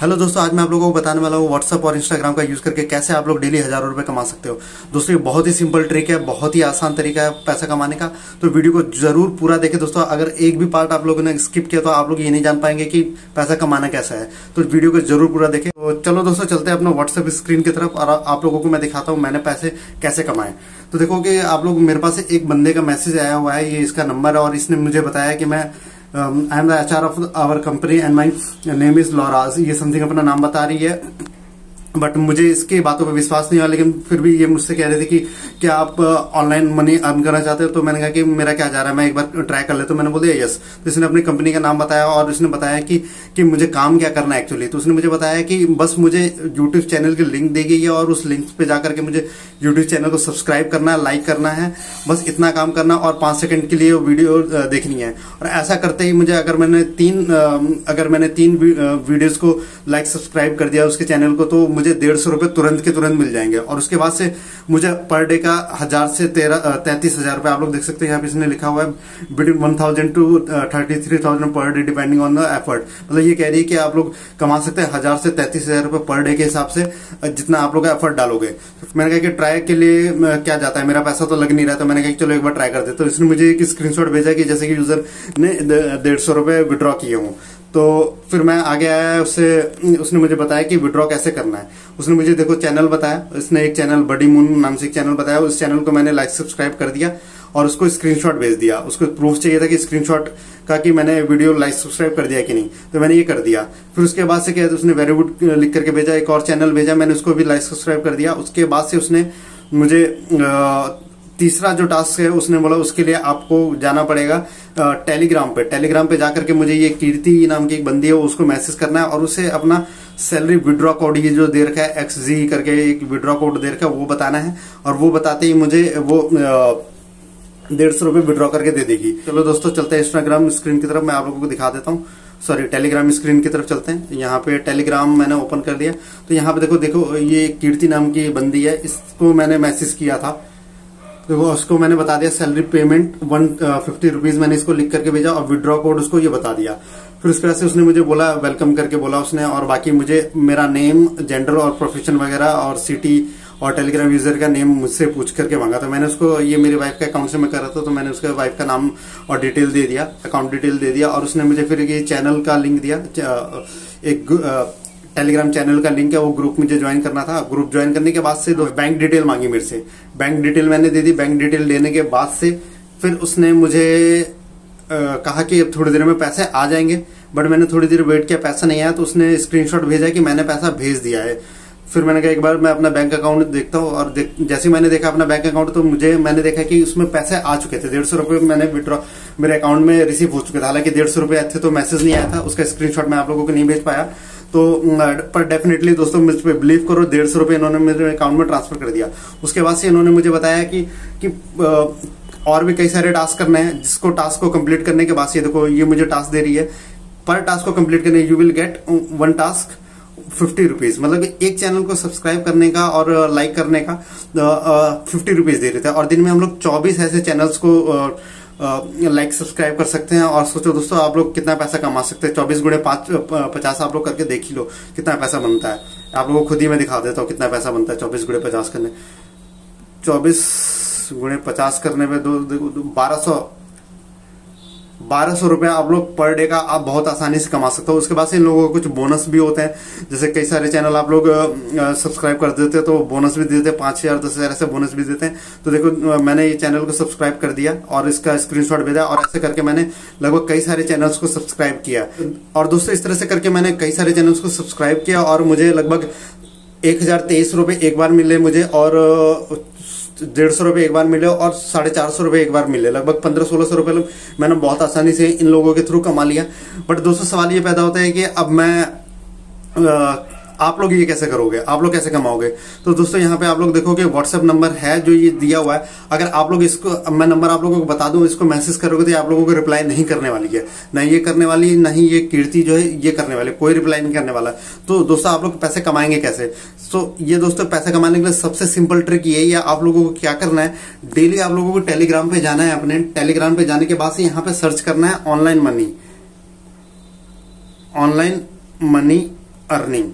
Hello दोस्तों, आज मैं आप लोगों को बताने वाला हूँ व्हाट्सएप और इंस्टाग्राम का यूज करके कैसे आप लोग डेली हजारों रुपए कमा सकते हो। दोस्तों ये बहुत ही सिंपल ट्रिक है, बहुत ही आसान तरीका है पैसा कमाने का। तो वीडियो को जरूर पूरा देखें दोस्तों। अगर एक भी पार्ट आप लोगों ने स्किप किया तो आप लोग ये नहीं जान पाएंगे कि पैसा कमाना कैसा है। तो वीडियो को जरूर पूरा देखें। तो चलो दोस्तों चलते हैं अपना व्हाट्सएप स्क्रीन की तरफ और आप लोगों को मैं दिखाता हूँ मैंने पैसे कैसे कमाए। तो देखो कि आप लोग, मेरे पास एक बंदे का मैसेज आया हुआ है, ये इसका नंबर है और इसने मुझे बताया कि मैं I am the HR of our company and my name is लॉराज। ये समथिंग अपना नाम बता रही है, बट मुझे इसकी बातों पर विश्वास नहीं हुआ। लेकिन फिर भी ये मुझसे कह रहे थे कि क्या आप ऑनलाइन मनी अर्न करना चाहते हो। तो मैंने कहा कि मेरा क्या जा रहा है, मैं एक बार ट्राई कर लेता हूं। तो मैंने बोल दिया यस। तो इसने अपनी कंपनी का नाम बताया और उसने बताया कि मुझे काम क्या करना है एक्चुअली। तो उसने मुझे बताया कि बस मुझे यूट्यूब चैनल की लिंक दी गई है और उस लिंक पे जाकर के मुझे यूट्यूब चैनल को सब्सक्राइब करना है, लाइक करना है, बस इतना काम करना और 5 सेकंड के लिए वो वीडियो देखनी है। और ऐसा करते ही मुझे अगर मैंने तीन वीडियोस को लाइक सब्सक्राइब कर दिया उसके चैनल को, तो मुझे 150 रुपए तुरंत के तुरंत मिल जाएंगे। और उसके बाद से मुझे पर डे का 1000 से 33,000 रुपए, आप लोग देख सकते हैं यहाँ पे इसने लिखा हुआ है between 1000 to 33,000 per day depending on the effort. मतलब ये कह रही है कि आप लोग कमा सकते हैं 1000 से 33,000 रुपए पर डे के हिसाब से, जितना आप लोग एफर्ट डालोगे। मैंने कहा कि ट्राई के लिए क्या जाता है, मेरा पैसा तो लग नहीं रहा। तो मैंने कहा चलो एक बार ट्राई कर दे। तो इसने मुझे एक स्क्रीनशॉट भेजा कि जैसे कि यूजर ने 150 रुपए विड्रॉ किए हूँ। तो फिर मैं आगे आया, उसने मुझे बताया कि विड्रॉ कैसे करना है। उसने मुझे देखो चैनल बताया, इसने एक चैनल बडी मून नाम से एक चैनल बताया। उस चैनल को मैंने लाइक सब्सक्राइब कर दिया और उसको स्क्रीनशॉट भेज दिया। उसको प्रूफ चाहिए था कि स्क्रीनशॉट का कि मैंने वीडियो लाइक सब्सक्राइब कर दिया कि नहीं। तो मैंने ये कर दिया। फिर उसके बाद से क्या, उसने वेरी गुड लिख करके भेजा। एक और चैनल भेजा, मैंने उसको भी लाइक सब्सक्राइब कर दिया। उसके बाद से उसने मुझे तीसरा जो टास्क है उसने बोला उसके लिए आपको जाना पड़ेगा टेलीग्राम पे जाकर के मुझे ये कीर्ति नाम की एक बंदी है उसको मैसेज करना है और उसे अपना सैलरी विड्रॉ कोड, ये जो दे रखा है XZ करके एक विड्रॉ कोड दे रखा है, वो बताना है। और वो बताते ही मुझे वो 150 रुपए विड्रॉ करके दे देगी। चलो दोस्तों चलते हैं इंस्टाग्राम स्क्रीन की तरफ, मैं आप लोगों को दिखा देता हूँ। सॉरी, टेलीग्राम स्क्रीन की तरफ चलते हैं। यहाँ पे टेलीग्राम मैंने ओपन कर लिया। तो यहाँ पे देखो ये कीर्ति नाम की बंदी है, इसको मैंने मैसेज किया था। देखो उसको मैंने बता दिया सैलरी पेमेंट 150 रुपीज, मैंने इसको लिख करके भेजा और विड्रॉ कोड उसको ये बता दिया। फिर उसके बाद से उसने मुझे बोला वेलकम करके बोला उसने, और बाकी मुझे मेरा नेम, जेंडर और प्रोफेशन वगैरह और सिटी और टेलीग्राम यूजर का नेम मुझसे पूछ करके मांगा। तो मैंने उसको, ये मेरी वाइफ का अकाउंट से मैं कर रहा था, तो मैंने उसके वाइफ का नाम और डिटेल दे दिया, अकाउंट डिटेल दे दिया। और उसने मुझे फिर ये चैनल का लिंक दिया, एक टेलीग्राम चैनल का लिंक है, वो ग्रुप मुझे ज्वाइन करना था। ग्रुप ज्वाइन करने के बाद से बैंक डिटेल मांगी मेरे से, बैंक डिटेल मैंने दे दी। बैंक डिटेल देने के बाद से फिर उसने मुझे कहा कि अब थोड़ी देर में पैसे आ जाएंगे, बट मैंने थोड़ी देर वेट किया, पैसा नहीं आया। तो उसने स्क्रीनशॉट भेजा कि मैंने पैसा भेज दिया है। फिर मैंने कहा एक बार मैं अपना बैंक अकाउंट देखता हूँ, और जैसे मैंने देखा अपना बैंक अकाउंट, तो मैंने देखा कि उसमें पैसे आ चुके थे। 150 रुपए मैंने विड्रॉ मेरे अकाउंट में रिसीव हो चुके थे। हालांकि 150 रुपए थे तो मैसेज नहीं आया था, उसका स्क्रीनशॉट मैं आप लोगों को नहीं भेज पाया। तो पर डेफिनेटली दोस्तों मुझ पे बिलीव करो, 150 रुपए इन्होंने मेरे अकाउंट में ट्रांसफर कर दिया। उसके बाद से इन्होंने मुझे बताया कि और भी कई सारे टास्क करने हैं, जिसको टास्क को कंप्लीट करने के बाद से देखो ये मुझे टास्क दे रही है, पर टास्क को कंप्लीट करने you will get 1 task 50 rupees. मतलब एक चैनल को सब्सक्राइब करने का और लाइक करने का 50 रुपीज दे रहे थे। और दिन में हम लोग 24 ऐसे चैनल्स को लाइक सब्सक्राइब कर सकते हैं। और सोचो दोस्तों आप लोग कितना पैसा कमा सकते हैं। 24 गुणे 5 50 आप लोग करके देख ही लो कितना पैसा बनता है। आप लोगों को खुद ही मैं दिखा देता हूँ कितना पैसा बनता है 24 गुणे 50 करने। 24 गुणे 50 करने में 1200 रुपए आप लोग पर डे का आप बहुत आसानी से कमा सकते हो। उसके बाद से इन लोगों को कुछ बोनस भी होते हैं, जैसे कई सारे चैनल आप लोग सब्सक्राइब कर देते हैं तो बोनस भी देते हैं, 5,000 10,000 ऐसे बोनस भी देते हैं। तो देखो मैंने ये चैनल को सब्सक्राइब कर दिया और इसका स्क्रीनशॉट भेजा, और ऐसे करके मैंने लगभग कई सारे चैनल्स को सब्सक्राइब किया। और दोस्तों इस तरह से करके मैंने कई सारे चैनल्स को सब्सक्राइब किया और मुझे लगभग 1023 रुपए एक बार मिले मुझे, और 150 रुपए एक बार मिले, और 450 रुपए एक बार मिले। लगभग 1500-1600 रुपए मैंने बहुत आसानी से इन लोगों के थ्रू कमा लिया। बट दोस्तों सवाल ये पैदा होता है कि अब मैं आप लोग ये कैसे करोगे, आप लोग कैसे कमाओगे। तो दोस्तों यहाँ पे आप लोग देखो कि व्हाट्सएप नंबर है जो ये दिया हुआ है। अगर आप लोग इसको, मैं नंबर आप लोगों को बता दूं, इसको मैसेज करोगे तो आप लोगों को रिप्लाई नहीं करने वाली है, नहीं ये करने वाली, नहीं ये कीर्ति जो है ये करने वाली, कोई रिप्लाई नहीं करने वाला। तो दोस्तों आप लोग पैसे कमाएंगे कैसे। तो ये दोस्तों पैसे कमाने के लिए सबसे सिंपल ट्रिक यही है। आप लोगों को क्या करना है, डेली आप लोगों को टेलीग्राम पे जाना है। अपने टेलीग्राम पे जाने के बाद से यहाँ पे सर्च करना है ऑनलाइन मनी अर्निंग।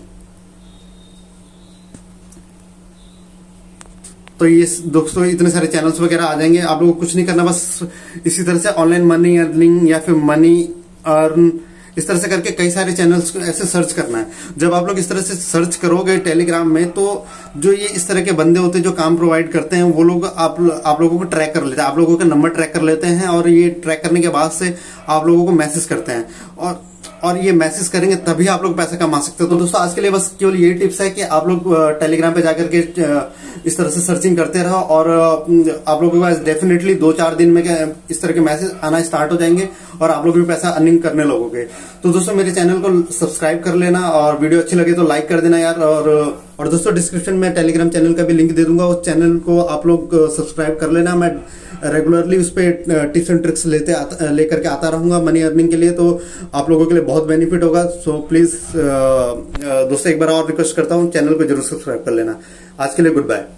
तो ये दोस्तों इतने सारे चैनल्स वगैरह आ जाएंगे, आप लोगों को कुछ नहीं करना, बस इसी तरह से ऑनलाइन मनी अर्निंग या फिर मनी अर्न, इस तरह से करके कई सारे चैनल्स को ऐसे सर्च करना है। जब आप लोग इस तरह से सर्च करोगे टेलीग्राम में, तो जो ये इस तरह के बंदे होते हैं जो काम प्रोवाइड करते हैं, वो लोग आप लोगों को ट्रैक कर लेते हैं, आप लोगों का नंबर ट्रैक कर लेते हैं, और ये ट्रैक करने के बाद से आप लोगों को मैसेज करते हैं, और ये मैसेज करेंगे तभी आप लोग पैसा कमा सकते हो। तो दोस्तों आज के लिए बस केवल यही टिप्स है कि आप लोग टेलीग्राम पे जाकर के इस तरह से सर्चिंग करते रहो, और आप लोगों के पास डेफिनेटली 2-4 दिन में इस तरह के मैसेज आना स्टार्ट हो जाएंगे, और आप लोग भी पैसा अर्निंग करने लगोगे। तो दोस्तों मेरे चैनल को सब्सक्राइब कर लेना, और वीडियो अच्छी लगे तो लाइक कर देना यार। और दोस्तों डिस्क्रिप्शन में टेलीग्राम चैनल का भी लिंक दे दूंगा, उस चैनल को आप लोग सब्सक्राइब कर लेना। मैं रेगुलरली उस पर टिप्स एंड ट्रिक्स लेकर के आता रहूंगा मनी अर्निंग के लिए, तो आप लोगों के लिए बहुत बेनिफिट होगा। सो प्लीज दोस्तों एक बार और रिक्वेस्ट करता हूँ, चैनल को जरूर सब्सक्राइब कर लेना। आज के लिए गुड बाय।